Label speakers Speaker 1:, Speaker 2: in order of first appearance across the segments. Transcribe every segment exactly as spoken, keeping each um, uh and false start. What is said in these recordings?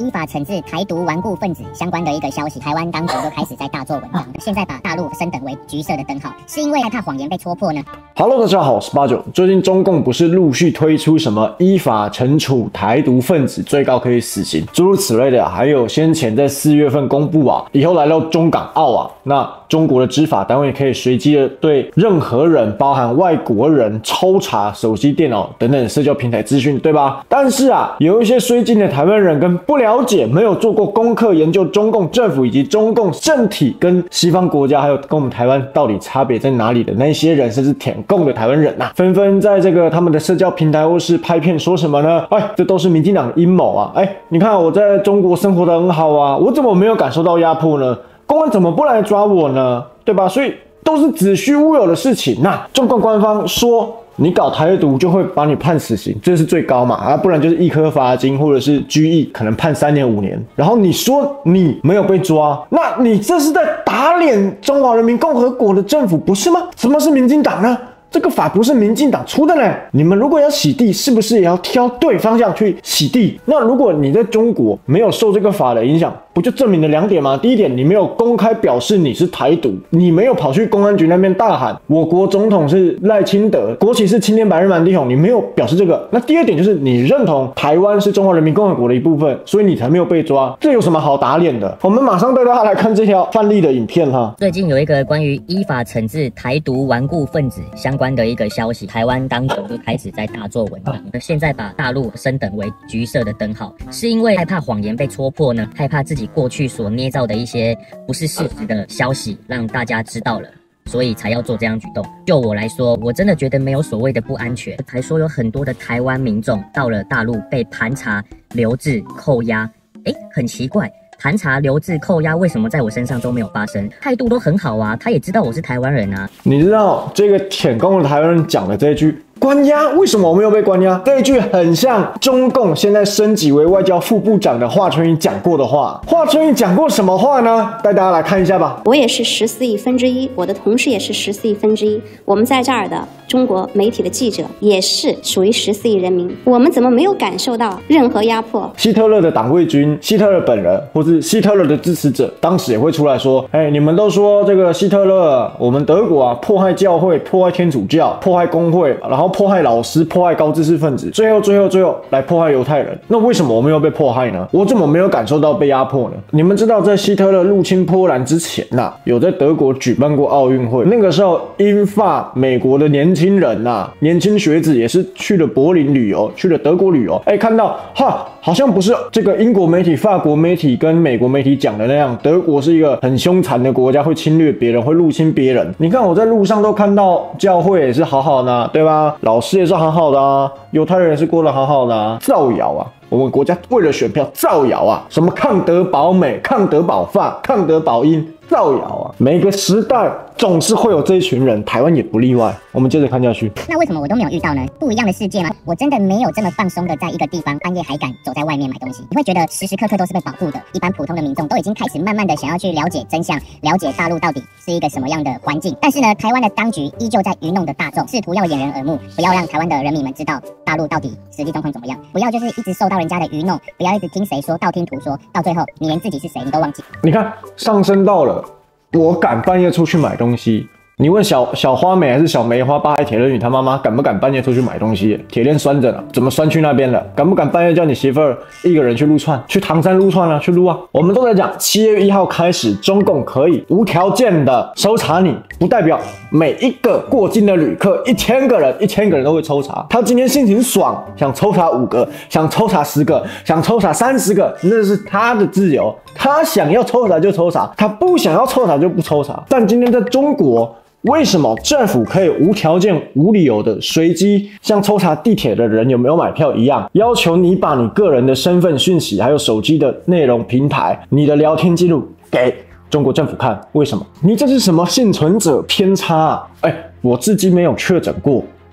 Speaker 1: 依法惩治台独顽固分子相关的一个消息，台湾当局就开始在大做文章，现在把大陆升等为橘色的灯号，是因为害怕谎言被戳破呢？
Speaker 2: Hello， 大家好，我是八九。最近中共不是陆续推出什么依法惩处台独分子，最高可以死刑，诸如此类的，还有先前在四月份公布啊，以后来到中港澳啊，那中国的执法单位可以随机的对任何人，包含外国人抽查手机、电脑等等社交平台资讯，对吧？但是啊，有一些绥靖的台湾人跟不了解、没有做过功课研究中共政府以及中共政体跟西方国家还有跟我们台湾到底差别在哪里的那些人，甚至舔共的台湾人呐、啊，纷纷在这个他们的社交平台或是拍片说什么呢？哎，这都是民进党的阴谋啊！哎，你看我在中国生活得很好啊，我怎么没有感受到压迫呢？公安怎么不来抓我呢？对吧？所以都是子虚乌有的事情。那中共官方说你搞台独就会把你判死刑，这是最高嘛？啊，不然就是一颗罚金或者是拘役，可能判三年五年。然后你说你没有被抓，那你这是在打脸中华人民共和国的政府，不是吗？什么是民进党呢？这个法不是民进党出的呢，你们如果要洗地，是不是也要挑对方向去洗地？那如果你在中国没有受这个法的影响，不就证明了两点吗？第一点，你没有公开表示你是台独，你没有跑去公安局那边大喊我国总统是赖清德，国旗是青天白日满地红，你没有表示这个。那第二点就是你认同台湾是中华人民共和国的一部分，所以你才没有被抓，这有什么好打脸的？我们马上带大家来看这条范例的影片哈。
Speaker 3: 最近有一个关于依法惩治台独顽固分子相关的一个消息，台湾当局就开始在大做文章，现在把大陆升等为橘色的灯号，是因为害怕谎言被戳破呢？害怕自己过去所捏造的一些不是事实的消息让大家知道了，所以才要做这样举动。就我来说，我真的觉得没有所谓的不安全。还说有很多的台湾民众到了大陆被盘查、留置、扣押，诶，很奇怪。盘查、留置、扣押，为什么在我身上都没有发生？态度都很好啊，他也知道我是台湾人啊。
Speaker 2: 你知道这个舔共的台湾人讲的这一句关押，为什么我没有被关押？这一句很像中共现在升级为外交副部长的华春莹讲过的话。华春莹讲过什么话呢？带大家来看一下吧。
Speaker 4: 我也是十四亿分之一，我的同事也是十四亿分之一，我们在这儿的中国媒体的记者也是属于十四亿人民，我们怎么没有感受到任何压迫？
Speaker 2: 希特勒的党卫军、希特勒本人，或是希特勒的支持者，当时也会出来说：“哎，你们都说这个希特勒，我们德国啊，迫害教会、迫害天主教、迫害工会，然后迫害老师、迫害高知识分子，最后、最后、最后来迫害犹太人。那为什么我没有被迫害呢？我怎么没有感受到被压迫呢？你们知道，在希特勒入侵波兰之前呐、啊，有在德国举办过奥运会，那个时候英法美国的年轻人呐、啊，年轻学子也是去了柏林旅游，去了德国旅游，哎，看到哈。”好像不是这个英国媒体、法国媒体跟美国媒体讲的那样，德国是一个很凶残的国家，会侵略别人，会入侵别人。你看我在路上都看到教会也是好好的、啊，对吧？老师也是好好的啊，犹太人也是过得好好的啊，造谣啊！我们国家为了选票造谣啊，什么抗德保美、抗德保法、抗德保英。造谣啊！每个时代总是会有这一群人，台湾也不例外。我们接着看下去。
Speaker 1: 那为什么我都没有遇到呢？不一样的世界吗？我真的没有这么放松的在一个地方半夜还敢走在外面买东西。你会觉得时时刻刻都是被保护的。一般普通的民众都已经开始慢慢的想要去了解真相，了解大陆到底是一个什么样的环境。但是呢，台湾的当局依旧在愚弄的大众，试图要掩人耳目，不要让台湾的人民们知道大陆到底实际状况怎么样。不要就是一直受到人家的愚弄，不要一直听谁说道听途说，到最后你连自己是谁你都忘记。
Speaker 2: 你看上升到了。我敢半夜出去买东西，你问小小花美还是小梅花八海铁人女她妈妈敢不敢半夜出去买东西？铁链拴着呢，怎么拴去那边了？敢不敢半夜叫你媳妇儿一个人去撸串，去唐山撸串啊？去撸啊！我们都在讲，七月一号开始，中共可以无条件的搜查你，不代表每一个过境的旅客，一千个人，一千个人都会抽查。他今天心情爽，想抽查五个，想抽查十个，想抽查三十个，那是他的自由。他想要抽查就抽查，他不想要抽查就不抽查。但今天在中国，为什么政府可以无条件、无理由的随机，像抽查地铁的人有没有买票一样，要求你把你个人的身份讯息，还有手机的内容平台、你的聊天记录给中国政府看？为什么？你这是什么幸存者偏差啊？哎，我至今没有确诊过。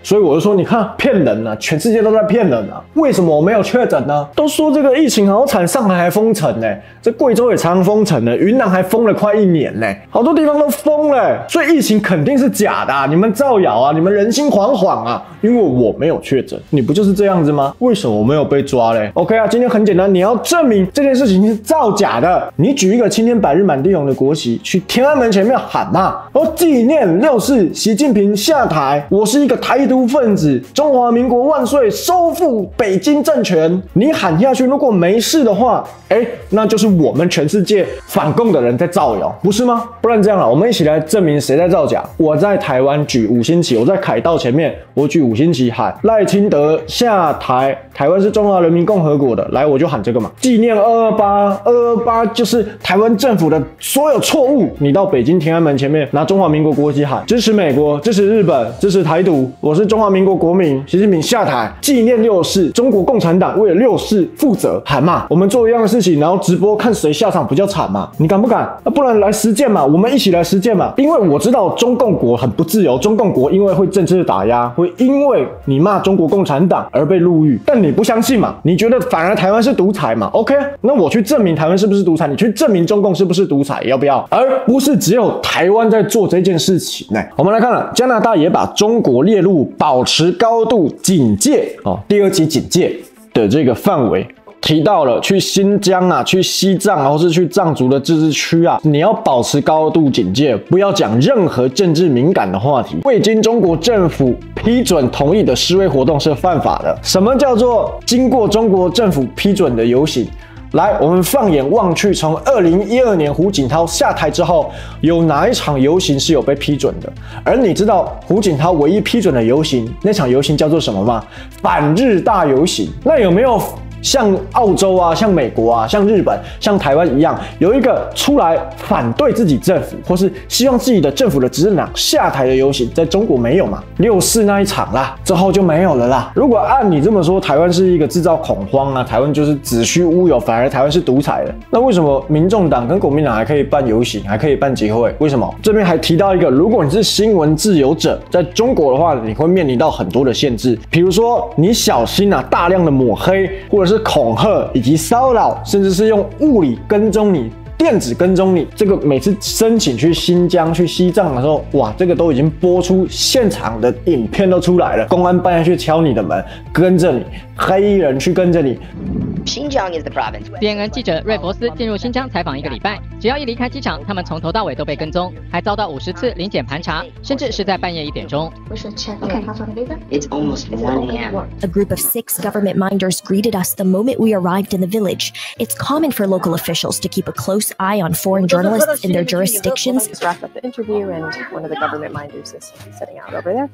Speaker 2: 所以我就说，你看骗人啊，全世界都在骗人啊。为什么我没有确诊呢？都说这个疫情好惨，上海还封城呢、欸，这贵州也常常封城呢，云南还封了快一年呢、欸，好多地方都封了、欸，所以疫情肯定是假的、啊，你们造谣啊，你们人心惶惶啊，因为我没有确诊，你不就是这样子吗？为什么我没有被抓嘞 ？OK 啊，今天很简单，你要证明这件事情是造假的，你举一个青天白日满地红的国旗去天安门前面喊嘛，然后纪念六四习近平下台，我是一个台独分子，中华民国万岁，收复北京政权。你喊下去，如果没事的话，哎，那就是我们全世界反共的人在造谣，不是吗？不然这样了，我们一起来证明谁在造假。我在台湾举五星旗，我在凯道前面我举五星旗喊赖清德下台，台湾是中华人民共和国的，来我就喊这个嘛，纪念二二八，二二八就是台湾政府的所有错误。你到北京天安门前面拿中华民国国旗喊，支持美国，支持日本，支持台独，我是中华民国国民，习近平下台，纪念六四，中国共产党为了六四负责，喊嘛，我们做一样的事情，然后直播看谁下场比较惨嘛，你敢不敢？啊，不然来实践嘛，我们一起来实践嘛，因为我知道中共国很不自由，中共国因为会政治打压，会因为你骂中国共产党而被入狱，但你不相信嘛，你觉得反而台湾是独裁嘛 ？OK， 那我去证明台湾是不是独裁，你去证明中共是不是独裁，要不要？而不是只有台湾在做这件事情呢。我们来看了，加拿大也把中国列入保持高度警戒哦，第二级警戒的这个范围。提到了去新疆啊，去西藏啊，或是去藏族的自治区啊，你要保持高度警戒，不要讲任何政治敏感的话题。未经中国政府批准同意的示威活动是犯法的。什么叫做经过中国政府批准的游行？来，我们放眼望去，从二零一二年胡锦涛下台之后，有哪一场游行是有被批准的？而你知道胡锦涛唯一批准的游行，那场游行叫做什么吗？反日大游行。那有没有像澳洲啊、像美国啊、像日本、像台湾一样，有一个出来反对自己政府，或是希望自己的政府的执政党下台的游行？在中国没有嘛？六四那一场啦，之后就没有了啦。如果按你这么说，台湾是一个制造恐慌啊，台湾就是子虚乌有，反而台湾是独裁的。那为什么民众党跟国民党还可以办游行，还可以办集会？为什么？这边还提到一个，如果你是新闻自由者，在中国的话，你会面临到很多的限制，比如说你小心啊，大量的抹黑，或者是恐吓以及骚扰，甚至是用物理跟踪你、电子跟踪你。这个每次申请去新疆、去西藏的时候，哇，这个都已经播出现场的影片都出来了，公安半夜去敲你的门，跟着你，黑衣人去跟着你。
Speaker 5: Xinjiang is the province.
Speaker 6: C N N 记者瑞佛斯进入新疆采访一个礼拜，只要一离开机场，他们从头到尾都被跟踪，还遭到五十次临检盘查，甚至是在半夜一点钟。
Speaker 5: Okay. It's almost one A M
Speaker 7: A group of six government minders greeted us the moment we arrived in the village. It's common for local officials to keep a close eye on foreign journalists in their jurisdictions.
Speaker 8: Just wrapped up the interview, and one of the government minders is setting out over there.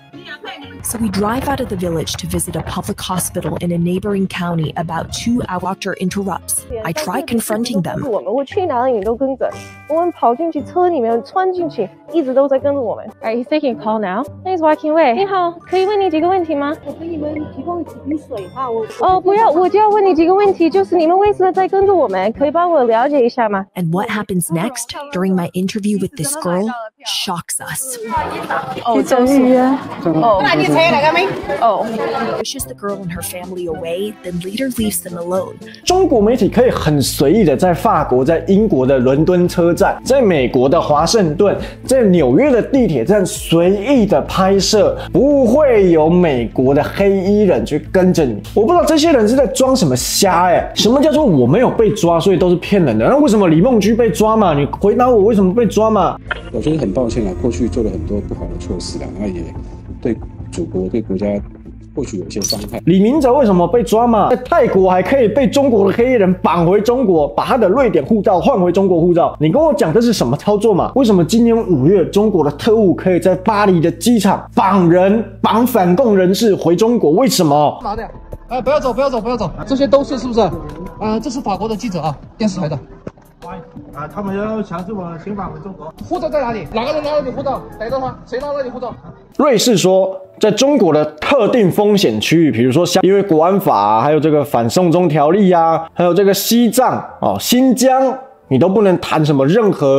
Speaker 7: So we drive out of the village to visit a public hospital in a neighboring county. About two hours doctor interrupts. I try confronting them.
Speaker 8: 我们我去哪里你都跟着，我们跑进去车里面穿进去，一直都在跟着我们。Alright, he's taking a call now. He's walking away. 你好，可以问你几个问题吗？我给你们提供几瓶水哈。我哦，不要，我就要问你几个问题，就是你们为什么在跟着我们？可以帮我了解一下吗？
Speaker 7: And what happens next during my interview with this girl shocks us.
Speaker 8: 哦，真预约。哦，那你车嚟噶未？哦
Speaker 7: pushes the girl and her family away, then later leaves them alone.
Speaker 2: 中国媒体可以很随意的在法国、在英国的伦敦车站、在美国的华盛顿、在纽约的地铁站随意的拍摄，不会有美国的黑衣人去跟着你。我不知道这些人是在装什么瞎哎、欸？什么叫做我没有被抓，所以都是骗人的？那为什么李梦居被抓嘛？你回答我为什么被抓嘛？
Speaker 9: 我觉得很抱歉啊，过去做了很多不好的措施啊，然后也对祖国、对国家或许有些伤害。李明哲为什么被抓嘛？在泰国还可以被中国的黑衣人绑回中国，把他的瑞典护照换回中国护照。你跟我讲这是什么操作嘛？为什么今年五月中国的特务可以在巴黎的机场绑人、绑反共人士回中国？为什么？
Speaker 10: 拿的，哎，不要走，不要走，不要走，这些都是是不是？啊、呃，这是法国的记者啊，电视台的。
Speaker 11: 啊，他们要强制我们遣返回中国。
Speaker 10: 护照在哪里？哪个人拿了你护照？逮到他！谁拿了你护照？
Speaker 2: 瑞士说，在中国的特定风险区域，比如说像因为国安法、啊，还有这个反送中条例啊，还有这个西藏哦、新疆，你都不能谈什么任何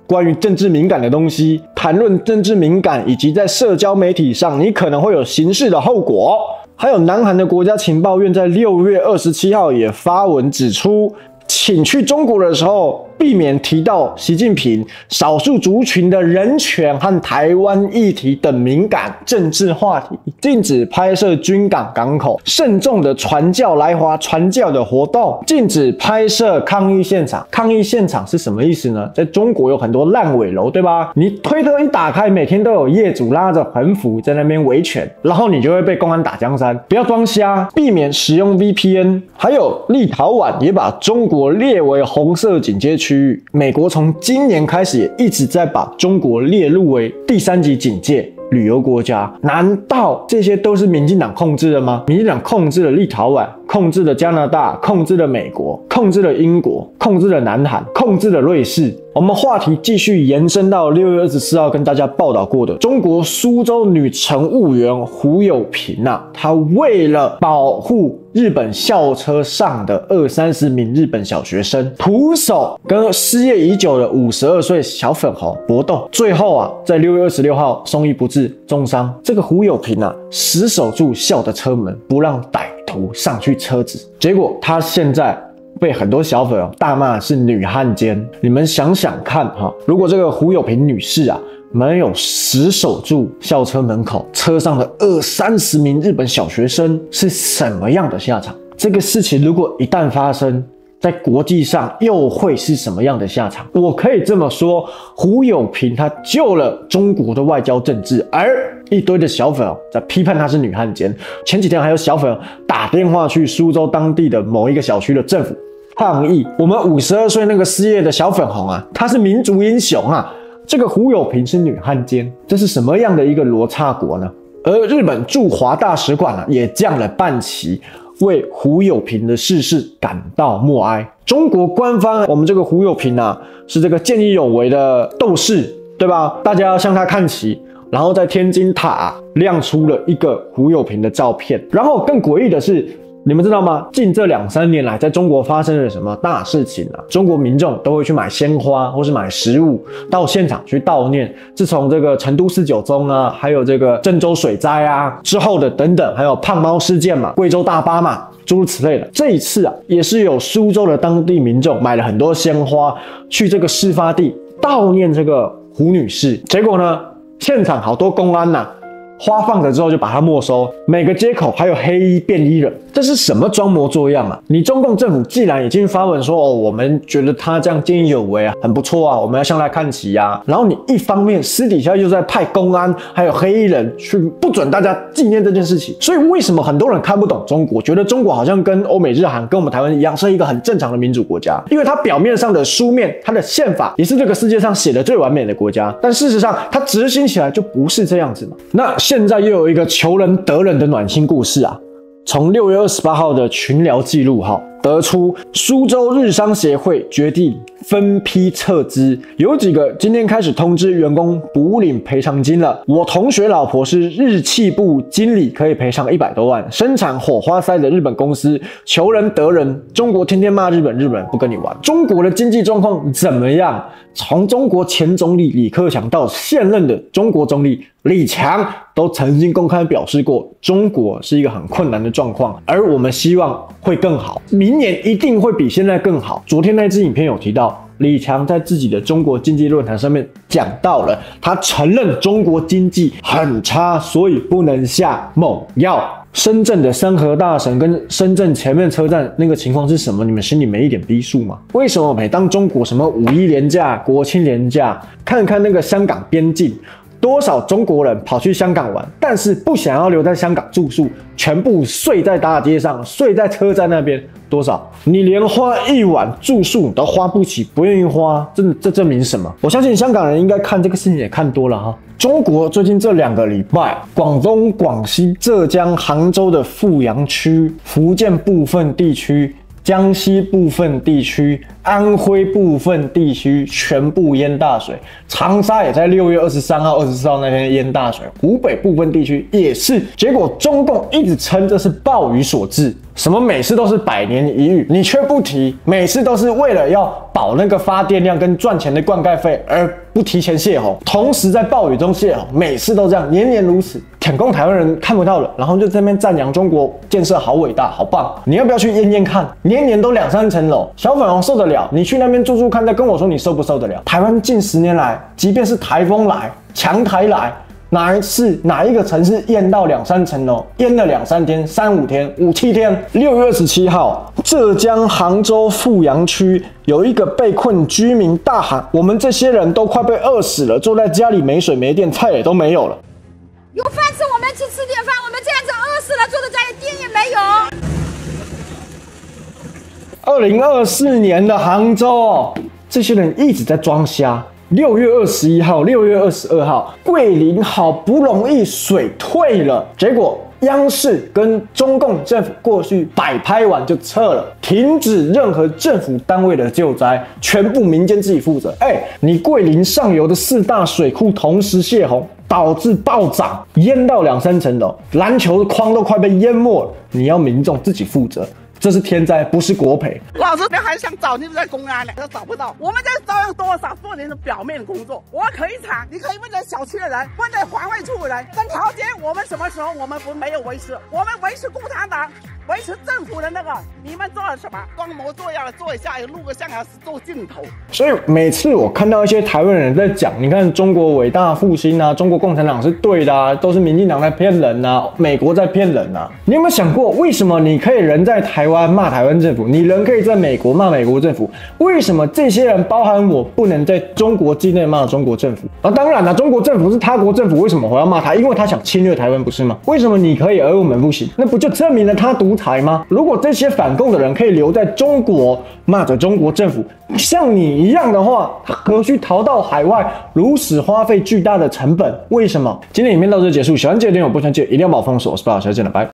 Speaker 2: 关于政治敏感的东西，谈论政治敏感，以及在社交媒体上你可能会有刑事的后果。还有南韩的国家情报院在六月二十七号也发文指出，请去中国的时候避免提到习近平、少数族群的人权和台湾议题等敏感政治话题，禁止拍摄军港港口，慎重的传教来华传教的活动，禁止拍摄抗议现场。抗议现场是什么意思呢？在中国有很多烂尾楼，对吧？你推特一打开，每天都有业主拉着横幅在那边维权，然后你就会被公安打江山。不要装瞎，避免使用 V P N。还有立陶宛也把中国列为红色警戒区域，美国从今年开始也一直在把中国列入为第三级警戒旅游国家。难道这些都是民进党控制的吗？民进党控制了立陶宛，控制了加拿大，控制了美国，控制了英国，控制了南韩，控制了瑞士。我们话题继续延伸到六月二十四号跟大家报道过的中国苏州女乘务员胡友萍啊，她为了保护日本校车上的二三十名日本小学生，徒手跟失业已久的五十二岁小粉红搏斗，最后啊，在六月二十六号送医不治重伤。这个胡友萍啊，死守住校的车门，不让歹徒上去车子，结果她现在被很多小粉大骂是女汉奸。你们想想看哈，如果这个胡友萍女士啊没有死守住校车门口，车上的二三十名日本小学生是什么样的下场？这个事情如果一旦发生在国际上，又会是什么样的下场？我可以这么说，胡友萍她救了中国的外交政治，而一堆的小粉在批判她是女汉奸。前几天还有小粉打电话去苏州当地的某一个小区的政府抗议，我们五十二岁那个失业的小粉红啊，他是民族英雄啊，这个胡友萍是女汉奸，这是什么样的一个罗刹国呢？而日本驻华大使馆啊也降了半旗，为胡友萍的逝世感到默哀。中国官方，我们这个胡友萍啊是这个见义勇为的斗士，对吧？大家要向他看齐。然后在天津塔、啊、亮出了一个胡友萍的照片。然后更诡异的是，你们知道吗？近这两三年来，在中国发生了什么大事情啊？中国民众都会去买鲜花或是买食物到现场去悼念。自从这个成都四九宗啊，还有这个郑州水灾啊之后的等等，还有胖猫事件嘛，贵州大巴嘛，诸如此类的。这一次啊，也是有苏州的当地民众买了很多鲜花去这个事发地悼念这个胡女士。结果呢，现场好多公安呐、啊。花放着之后就把它没收，每个街口还有黑衣便衣人，这是什么装模作样啊？你中共政府既然已经发文说，哦，我们觉得他这样见义勇为啊，很不错啊，我们要向他看齐啊，然后你一方面私底下又在派公安还有黑衣人去不准大家纪念这件事情，所以为什么很多人看不懂中国，觉得中国好像跟欧美日韩跟我们台湾一样是一个很正常的民主国家？因为它表面上的书面，它的宪法也是这个世界上写的最完美的国家，但事实上它执行起来就不是这样子嘛。那现在又有一个求人得人的暖心故事啊！从六月二十八号的群聊记录哈得出，苏州日商协会决定分批撤资，有几个今天开始通知员工补领赔偿金了。我同学老婆是日企部经理，可以赔偿一百多万。生产火花塞的日本公司求人得人，中国天天骂日本，日本不跟你玩。中国的经济状况怎么样？从中国前总理李克强到现任的中国总理李强，都曾经公开表示过，中国是一个很困难的状况，而我们希望会更好，明年一定会比现在更好。昨天那支影片有提到，李强在自己的中国经济论坛上面讲到了，他承认中国经济很差，所以不能下猛药。深圳的三和大神跟深圳前面车站那个情况是什么？你们心里没一点逼数吗？为什么每当中国什么五一连假、国庆连假，看看那个香港边境，多少中国人跑去香港玩，但是不想要留在香港住宿，全部睡在大街上，睡在车站那边，多少？你连花一晚住宿你都花不起，不愿意花，这这证明什么？我相信香港人应该看这个事情也看多了哈。中国最近这两个礼拜，广东、广西、浙江、杭州的富阳区、福建部分地区、江西部分地区、安徽部分地区全部淹大水，长沙也在六月二十三号、二十四号那天淹大水，湖北部分地区也是。结果中共一直称这是暴雨所致， 什么每次都是百年一遇，你却不提，每次都是为了要保那个发电量跟赚钱的灌溉费而不提前泄洪，同时在暴雨中泄洪，每次都这样，年年如此。舔共台湾人看不到了，然后就在那边赞扬中国建设好伟大好棒，你要不要去验验看？年年都两三层楼，小粉红受得了？你去那边住住看，再跟我说你受不受得了？台湾近十年来，即便是台风来、强台来，哪一次哪一个城市淹到两三层楼，淹了两三天、三五天、五七天？六月二十七号，浙江杭州富阳区有一个被困居民大喊：“我们这些人都快被饿死了，坐在家里没水没电，菜也都没有了。”
Speaker 12: 有饭吃，我们去吃点饭。我们这样子饿死了，坐在家里电也没有。
Speaker 2: 二零二四年的杭州哦，这些人一直在装瞎。六月二十一号、六月二十二号，桂林好不容易水退了，结果央视跟中共政府过去摆拍完就撤了，停止任何政府单位的救灾，全部民间自己负责。哎，你桂林上游的四大水库同时泄洪，导致暴涨，淹到两三层楼，篮球的框都快被淹没了，你要民众自己负责。这是天灾，不是国赔。
Speaker 13: 老师，你还想找你在公安呢，都找不到。我们在照样多少做点表面的工作。我可以查，你可以问在小区的人，问在环卫处的人。整条街我们什么时候我们不没有维持？我们维持共产党，维持政府的那个，你们做了什么？装模作样的做一下，录个像还是做镜头。
Speaker 2: 所以每次我看到一些台湾人在讲，你看中国伟大复兴啊，中国共产党是对的啊，都是民进党在骗人啊，美国在骗人啊。你有没有想过，为什么你可以人在台湾骂台湾政府，你人可以在美国骂美国政府，为什么这些人包含我不能在中国境内骂中国政府？啊，当然了，中国政府是他国政府，为什么我要骂他？因为他想侵略台湾，不是吗？为什么你可以而我们不行？那不就证明了他独裁吗？如果这些反共的人可以留在中国骂着中国政府，像你一样的话，他何须逃到海外，如此花费巨大的成本？为什么？今天影片到这结束，喜欢这个点我不喜欢记得一定要把我封锁，我是八号，下次见了，拜。